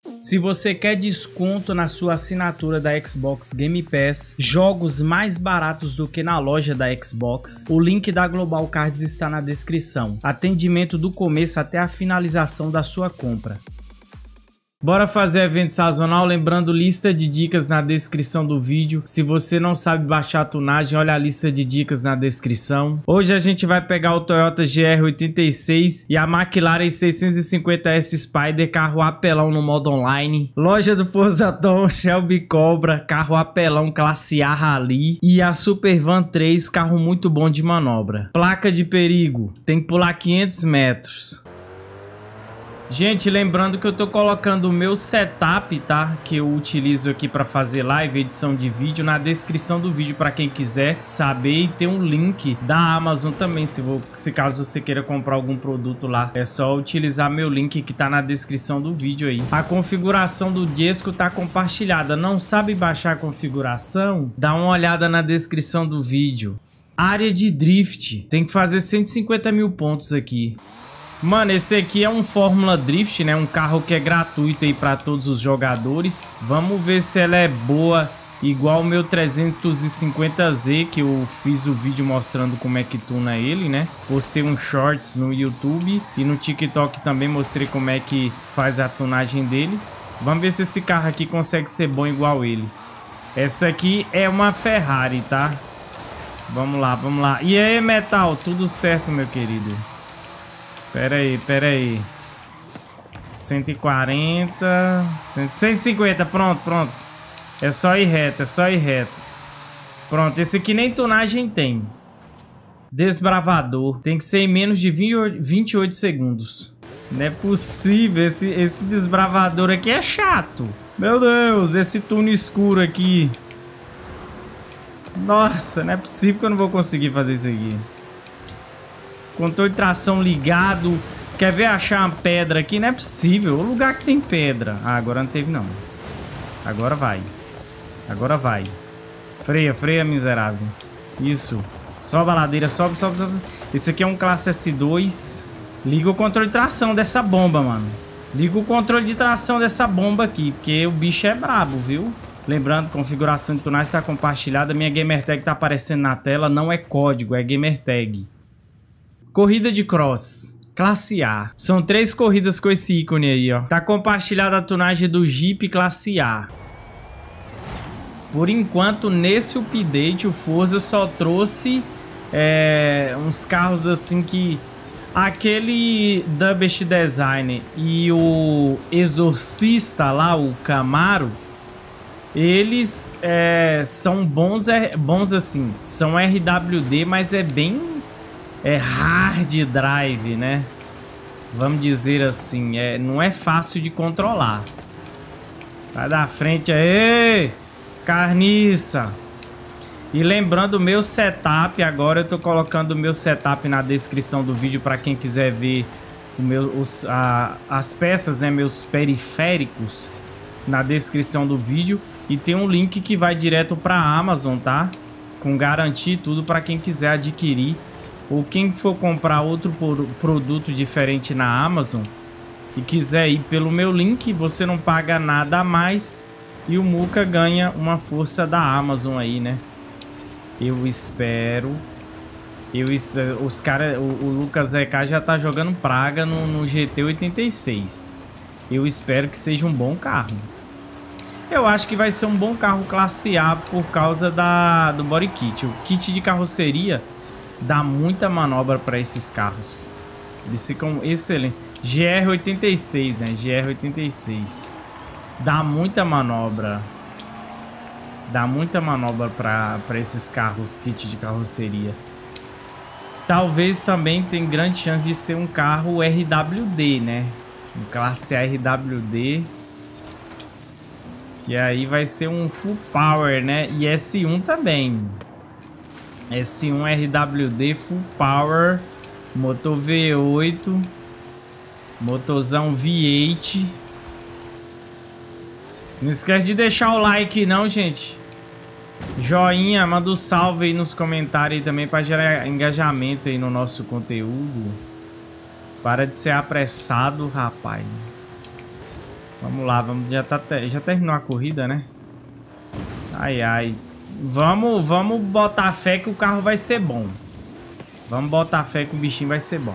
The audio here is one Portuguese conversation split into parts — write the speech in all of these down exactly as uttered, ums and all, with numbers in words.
Se você quer desconto na sua assinatura da Xbox Game Pass, jogos mais baratos do que na loja da Xbox, o link da Global Cards está na descrição. Atendimento do começo até a finalização da sua compra. Bora fazer evento sazonal, lembrando lista de dicas na descrição do vídeo. Se você não sabe baixar a tunagem, olha a lista de dicas na descrição. Hoje a gente vai pegar o Toyota G R oitenta e seis e a McLaren seiscentos e cinquenta S Spider, carro apelão no modo online. Loja do Forza Tom, Shelby Cobra, carro apelão classe A Rally. E a Supervan três, carro muito bom de manobra. Placa de perigo, tem que pular quinhentos metros. Gente, lembrando que eu tô colocando o meu setup, tá? Que eu utilizo aqui para fazer live, edição de vídeo, na descrição do vídeo para quem quiser saber. E tem um link da Amazon também, se, vou, se caso você queira comprar algum produto lá. É só utilizar meu link que tá na descrição do vídeo aí. A configuração do disco tá compartilhada. Não sabe baixar a configuração? Dá uma olhada na descrição do vídeo. Área de drift. Tem que fazer cento e cinquenta mil pontos aqui. Mano, esse aqui é um Fórmula Drift, né? Um carro que é gratuito aí para todos os jogadores. Vamos ver se ela é boa igual o meu trezentos e cinquenta Z, que eu fiz o vídeo mostrando como é que tuna ele, né? Postei um shorts no YouTube e no TikTok também mostrei como é que faz a tunagem dele. Vamos ver se esse carro aqui consegue ser bom igual ele. Essa aqui é uma Ferrari, tá? Vamos lá, vamos lá. E aí, Metal? Tudo certo, meu querido? Pera aí, pera aí. cento e quarenta, cento e cinquenta, pronto, pronto. É só ir reto, é só ir reto. Pronto, esse aqui nem tunagem tem. Desbravador. Tem que ser em menos de vinte e oito segundos. Não é possível, esse, esse desbravador aqui é chato. Meu Deus, esse túnel escuro aqui. Nossa, não é possível que eu não vou conseguir fazer isso aqui. Controle de tração ligado. Quer ver achar uma pedra aqui? Não é possível. O lugar que tem pedra. Ah, agora não teve não. Agora vai. Agora vai. Freia, freia, miserável. Isso. Sobe a ladeira, sobe, sobe, sobe. Esse aqui é um classe S dois. Liga o controle de tração dessa bomba, mano. Liga o controle de tração dessa bomba aqui, porque o bicho é brabo, viu? Lembrando, configuração de tunagem está compartilhada. Minha gamertag está aparecendo na tela. Não é código, é gamertag. Corrida de cross, classe A. São três corridas com esse ícone aí, ó. Tá compartilhada a tunagem do Jeep classe A. Por enquanto, nesse update, o Forza só trouxe é, uns carros assim que... Aquele Dubest Design e o Exorcista lá, o Camaro, eles é, são bons, é, bons assim. São R W D, mas é bem... É hard drive, né? Vamos dizer assim, é, não é fácil de controlar. Sai da frente aí, carniça. E lembrando o meu setup, agora eu tô colocando o meu setup na descrição do vídeo para quem quiser ver o meu, os, a, as peças, né? Meus periféricos na descrição do vídeo. E tem um link que vai direto para a Amazon, tá? Com garantia e tudo para quem quiser adquirir. Ou quem for comprar outro produto diferente na Amazon e quiser ir pelo meu link, você não paga nada a mais e o Muca ganha uma força da Amazon aí, né? Eu espero. Eu espero. Os cara, o, o Lucas Z K já tá jogando praga no, no G T oitenta e seis. Eu espero que seja um bom carro. Eu acho que vai ser um bom carro classe A por causa da, do body kit. O kit de carroceria dá muita manobra para esses carros. Eles ficam excelentes. G R oitenta e seis, né? G R oitenta e seis. Dá muita manobra. Dá muita manobra para esses carros, kit de carroceria. Talvez também tem grande chance de ser um carro R W D, né? Um classe R W D. Que aí vai ser um full power, né? E S um também. S um R W D full power, motor V oito, motorzão V oito. Não esquece de deixar o like não, gente. Joinha, manda um salve aí nos comentários aí também para gerar engajamento aí no nosso conteúdo. Para de ser apressado, rapaz. Vamos lá, vamos, já, tá, já terminou a corrida, né? Ai, ai. Vamos, vamos botar fé que o carro vai ser bom. Vamos botar fé que o bichinho vai ser bom.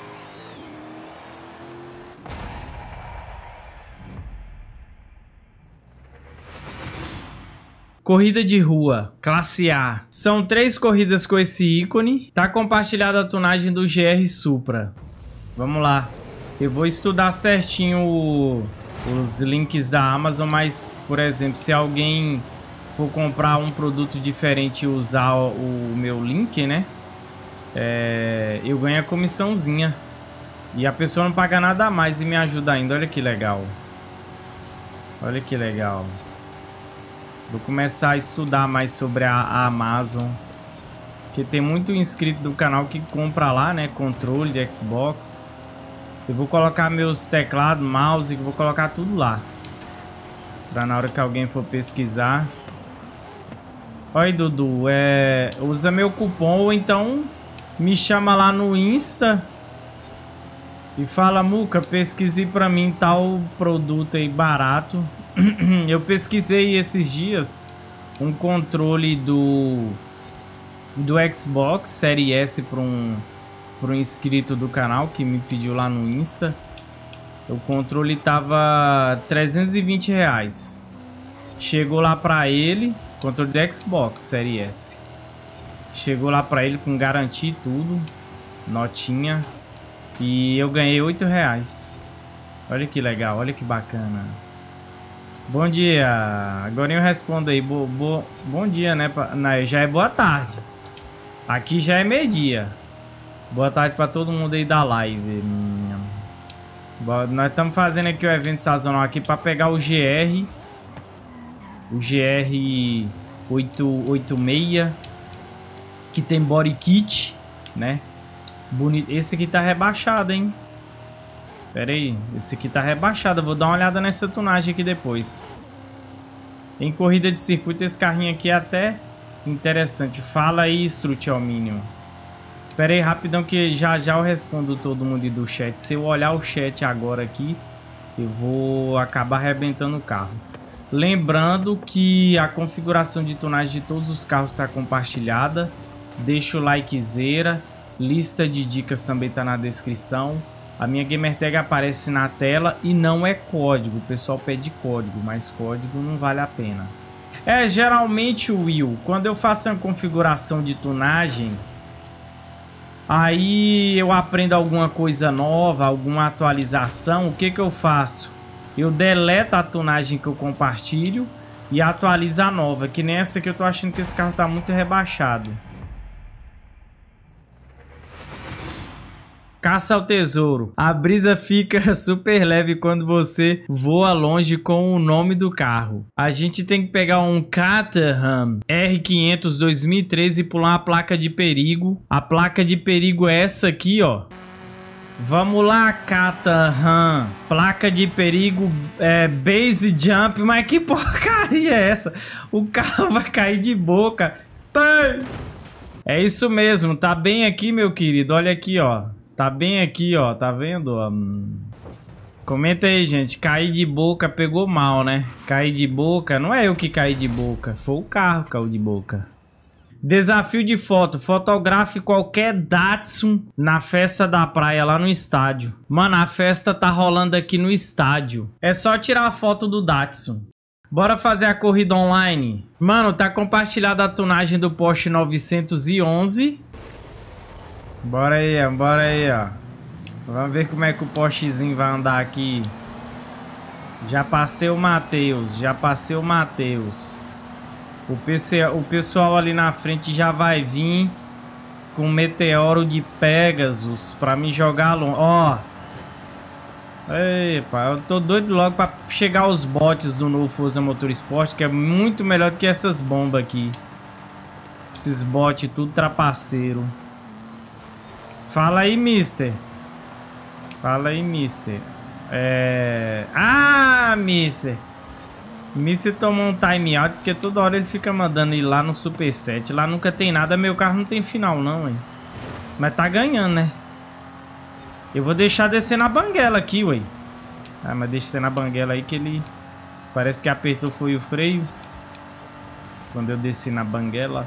Corrida de rua, classe A. São três corridas com esse ícone. Tá compartilhada a tunagem do G R Supra. Vamos lá. Eu vou estudar certinho o, os links da Amazon, mas, por exemplo, se alguém for comprar um produto diferente e usar o, o meu link, né? É, eu ganho a comissãozinha. E a pessoa não paga nada a mais e me ajuda ainda. Olha que legal. Olha que legal. Vou começar a estudar mais sobre a, a Amazon. Porque tem muito inscrito do canal que compra lá, né? Controle de Xbox. Eu vou colocar meus teclados, mouse, vou colocar tudo lá. Pra na hora que alguém for pesquisar. Oi, Dudu. É, usa meu cupom ou então me chama lá no Insta. E fala, Muca, pesquise pra mim tal produto aí barato. Eu pesquisei esses dias um controle do do Xbox Series S para um para um inscrito do canal que me pediu lá no Insta. O controle tava trezentos e vinte reais. Chegou lá para ele, controle do Xbox Series S. Chegou lá para ele com garantia e tudo, notinha, e eu ganhei oito reais. Olha que legal, olha que bacana. Bom dia. Agora eu respondo aí. Bo, bo, bom dia, né? Não, já é boa tarde. Aqui já é meio-dia. Boa tarde pra todo mundo aí da live. Boa, nós estamos fazendo aqui o evento sazonal aqui pra pegar o G R. O G R oitocentos e oitenta e seis. Que tem body kit, né? Bonito. Esse aqui tá rebaixado, hein? Pera aí, esse aqui tá rebaixado. Eu vou dar uma olhada nessa tunagem aqui depois. Em corrida de circuito, esse carrinho aqui é até interessante. Fala aí, Strut ao mínimo. Pera aí, rapidão, que já já eu respondo todo mundo do chat. Se eu olhar o chat agora aqui, eu vou acabar arrebentando o carro. Lembrando que a configuração de tunagem de todos os carros está compartilhada. Deixa o likezera. Lista de dicas também tá na descrição. A minha gamertag aparece na tela e não é código. O pessoal pede código, mas código não vale a pena. É, geralmente, Will, quando eu faço uma configuração de tunagem, aí eu aprendo alguma coisa nova, alguma atualização, o que que eu faço? Eu deleto a tunagem que eu compartilho e atualizo a nova, que nem essa que eu tô achando que esse carro tá muito rebaixado. Caça ao tesouro. A brisa fica super leve quando você voa longe com o nome do carro. A gente tem que pegar um Caterham R quinhentos dois mil e treze e pular uma placa de perigo. A placa de perigo é essa aqui, ó. Vamos lá, Caterham. Placa de perigo é base jump. Mas que porcaria é essa? O carro vai cair de boca. É isso mesmo. Tá bem aqui, meu querido. Olha aqui, ó. Tá bem aqui, ó. Tá vendo? Hum. Comenta aí, gente. Cair de boca pegou mal, né? Cair de boca. Não é eu que caí de boca. Foi o carro que caiu de boca. Desafio de foto. Fotografe qualquer Datsun na festa da praia lá no estádio. Mano, a festa tá rolando aqui no estádio. É só tirar a foto do Datsun. Bora fazer a corrida online. Mano, tá compartilhada a tunagem do Porsche novecentos e onze. Bora aí, ó. Bora aí, ó. Vamos ver como é que o Porschezinho vai andar aqui. Já passei o Matheus. Já passei o Matheus. O, P C, o pessoal ali na frente já vai vir com Meteoro de Pegasus pra me jogar longe. Ó. Epa, eu tô doido logo pra chegar os bots do novo Forza Motorsport, que é muito melhor do que essas bombas aqui. Esses bots tudo trapaceiro. Fala aí, mister. Fala aí, mister. É... Ah, mister. Mister tomou um time out, porque toda hora ele fica mandando ir lá no Super set. Lá nunca tem nada, meu carro não tem final não, hein. Mas tá ganhando, né? Eu vou deixar descer na banguela aqui, ué. Ah, mas deixa você na banguela aí que ele... Parece que apertou foi o freio. Quando eu desci na banguela.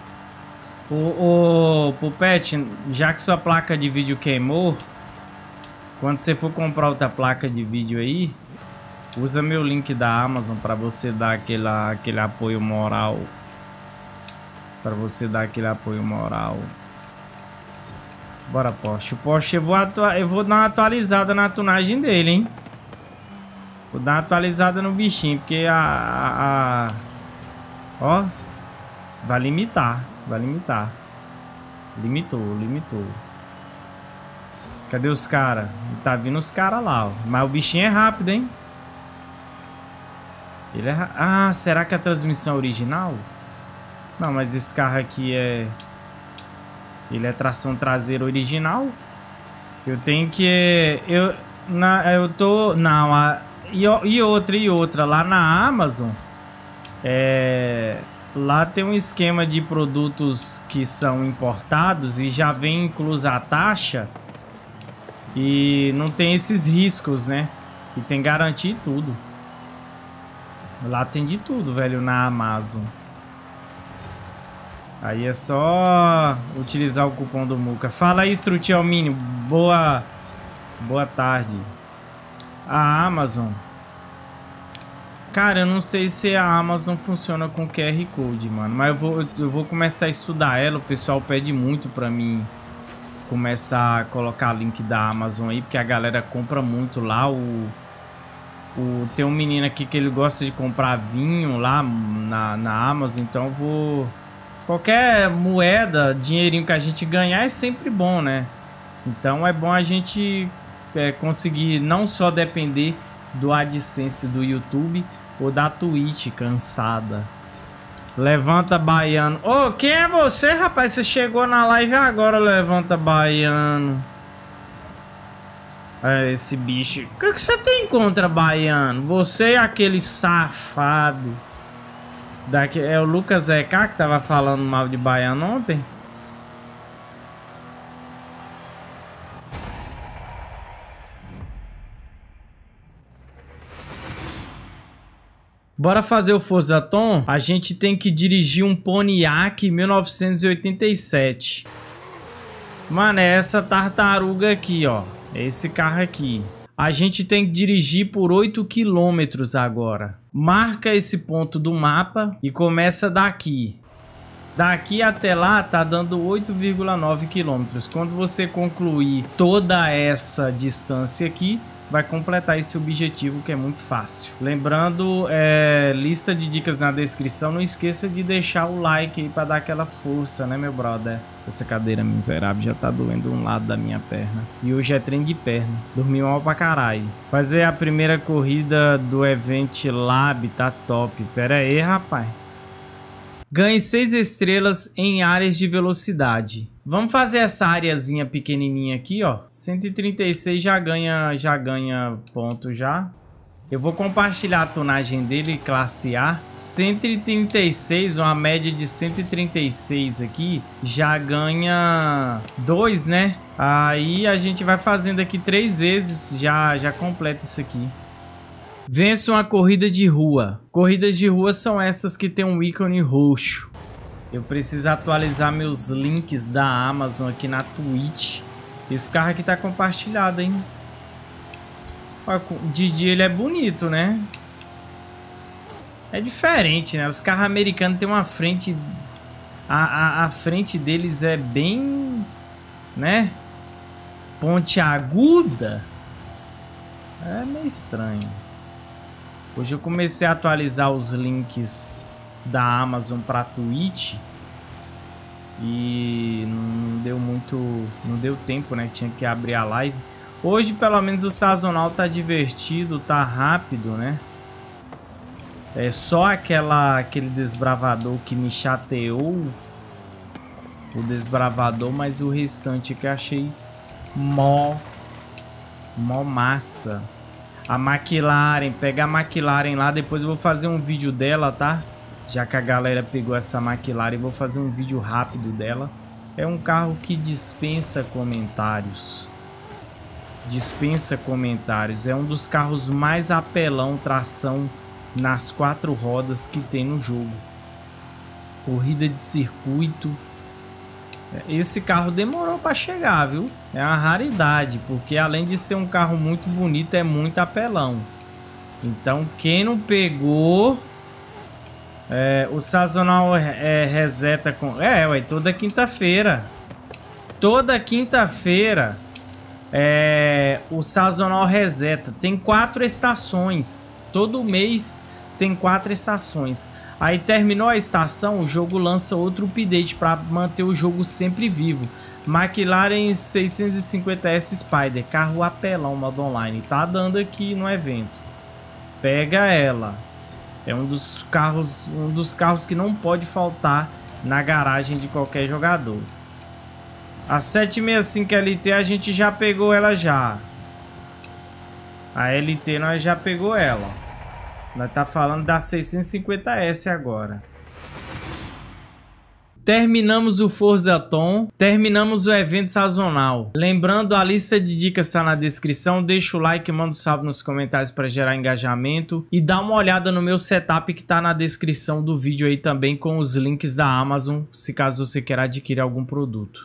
Ô, ô, Pupete, já que sua placa de vídeo queimou, quando você for comprar outra placa de vídeo aí, usa meu link da Amazon para você dar aquele, aquele apoio moral. Para você dar aquele apoio moral. Bora, Porsche. O Porsche eu vou, atua eu vou dar uma atualizada na tunagem dele, hein? Vou dar uma atualizada no bichinho, porque a... a, a... Ó, vai limitar. Vai limitar. Limitou, limitou. Cadê os caras? Tá vindo os caras lá, ó. Mas o bichinho é rápido, hein? Ele é... Ah, será que é a transmissão original? Não, mas esse carro aqui é... Ele é tração traseira original. Eu tenho que... Eu, na, eu tô... Não, a... e, e outra, e outra. Lá na Amazon... É... Lá tem um esquema de produtos que são importados e já vem inclusa a taxa. E não tem esses riscos, né? E tem garantia e tudo. Lá tem de tudo, velho, na Amazon. Aí é só utilizar o cupom do Muca. Fala aí, Struti Almínio. Boa, boa tarde. A Amazon... Cara, eu não sei se a Amazon funciona com Q R Code, mano. Mas eu vou, eu vou começar a estudar ela. O pessoal pede muito pra mim começar a colocar link da Amazon aí. Porque a galera compra muito lá. O, o, tem um menino aqui que ele gosta de comprar vinho lá na, na Amazon. Então eu vou... Qualquer moeda, dinheirinho que a gente ganhar é sempre bom, né? Então é bom a gente é, conseguir não só depender do AdSense do YouTube... Ou da Twitch cansada. Levanta baiano. Ô, oh, quem é você, rapaz? Você chegou na live agora, levanta baiano. É, esse bicho. O que, que você tem contra baiano? Você e aquele safado. Daqui, é o Lucas E K que tava falando mal de baiano ontem? Bora fazer o Forza Tom? A gente tem que dirigir um Pontiac mil novecentos e oitenta e sete. Mano, é essa tartaruga aqui, ó. É esse carro aqui. A gente tem que dirigir por oito quilômetros agora. Marca esse ponto do mapa e começa daqui. Daqui até lá tá dando oito vírgula nove quilômetros. Quando você concluir toda essa distância aqui... vai completar esse objetivo que é muito fácil. Lembrando, é, lista de dicas na descrição. Não esqueça de deixar o like aí para dar aquela força, né, meu brother? Essa cadeira miserável já tá doendo um lado da minha perna. E hoje é trem de perna. Dormi mal pra caralho. Fazer a primeira corrida do Event Lab tá top. Pera aí, rapaz. Ganhe seis estrelas em áreas de velocidade. Vamos fazer essa areazinha pequenininha aqui, ó. cento e trinta e seis já ganha, já ganha ponto já. Eu vou compartilhar a tunagem dele, classe A. cento e trinta e seis, uma média de cento e trinta e seis aqui, já ganha dois, né? Aí a gente vai fazendo aqui três vezes, já, já completa isso aqui. Vença uma corrida de rua. Corridas de rua são essas que tem um ícone roxo. Eu preciso atualizar meus links da Amazon aqui na Twitch. Esse carro aqui tá compartilhado, hein? O Didi, ele é bonito, né? É diferente, né? Os carros americanos tem uma frente... A, a, a frente deles é bem... né? Pontiaguda. É meio estranho. Hoje eu comecei a atualizar os links da Amazon para Twitch e não deu muito, não deu tempo, né? Tinha que abrir a live. Hoje pelo menos o sazonal tá divertido, tá rápido, né? É só aquela aquele desbravador que me chateou, o desbravador, mas o restante que eu achei mó mó massa. A McLaren, pega a McLaren lá, depois eu vou fazer um vídeo dela, tá? Já que a galera pegou essa McLaren, eu vou fazer um vídeo rápido dela. É um carro que dispensa comentários. dispensa comentários. É um dos carros mais apelão, tração nas quatro rodas que tem no jogo. Corrida de circuito. Esse carro demorou para chegar, viu? É uma raridade, porque além de ser um carro muito bonito, é muito apelão. Então, quem não pegou... É, o sazonal é, reseta com... É, ué, toda quinta-feira. Toda quinta-feira é, o sazonal reseta. Tem quatro estações. Todo mês tem quatro estações. Aí terminou a estação, o jogo lança outro update para manter o jogo sempre vivo. McLaren seiscentos e cinquenta S Spider, carro apelão, modo online. Tá dando aqui no evento. Pega ela. É um dos carros, um dos carros que não pode faltar na garagem de qualquer jogador. A setecentos e sessenta e cinco L T a gente já pegou ela já. A L T nós já pegou ela. Nós tá falando da seiscentos e cinquenta S agora. Terminamos o Forzathon, terminamos o evento sazonal. Lembrando, a lista de dicas está na descrição. Deixa o like, manda um salve nos comentários para gerar engajamento. E dá uma olhada no meu setup que está na descrição do vídeo aí também, com os links da Amazon, se caso você queira adquirir algum produto.